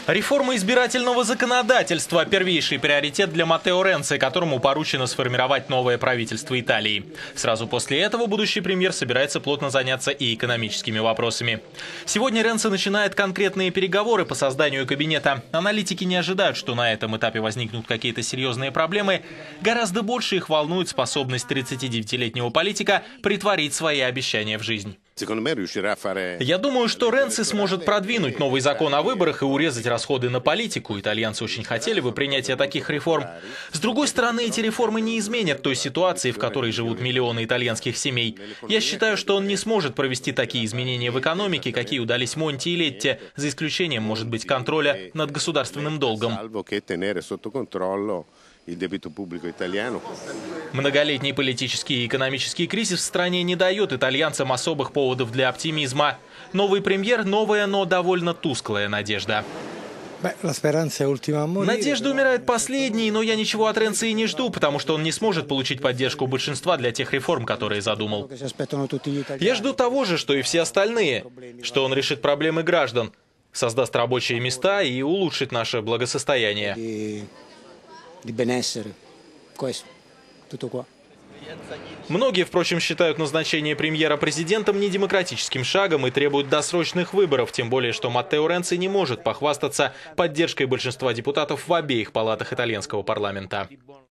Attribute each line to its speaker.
Speaker 1: Реформа избирательного законодательства – первейший приоритет для Маттео Ренци, которому поручено сформировать новое правительство Италии. Сразу после этого будущий премьер собирается плотно заняться и экономическими вопросами. Сегодня Ренци начинает конкретные переговоры по созданию кабинета. Аналитики не ожидают, что на этом этапе возникнут какие-то серьезные проблемы. Гораздо больше их волнует способность 39-летнего политика притворить свои обещания в жизнь. Я думаю, что Ренци сможет продвинуть новый закон о выборах и урезать расходы на политику. Итальянцы очень хотели бы принятия таких реформ. С другой стороны, эти реформы не изменят той ситуации, в которой живут миллионы итальянских семей. Я считаю, что он не сможет провести такие изменения в экономике, какие удались Монти и Летти, за исключением, может быть, контроля над государственным долгом. Многолетний политический и экономический кризис в стране не дает итальянцам особых поводов для оптимизма. Новый премьер – новая, но довольно тусклая надежда. Надежда умирает последней, но я ничего от Ренци и не жду, потому что он не сможет получить поддержку большинства для тех реформ, которые задумал. Я жду того же, что и все остальные, что он решит проблемы граждан, создаст рабочие места и улучшит наше благосостояние. Многие, впрочем, считают назначение премьера президентом недемократическим шагом и требуют досрочных выборов, тем более, что Маттео Ренци не может похвастаться поддержкой большинства депутатов в обеих палатах итальянского парламента.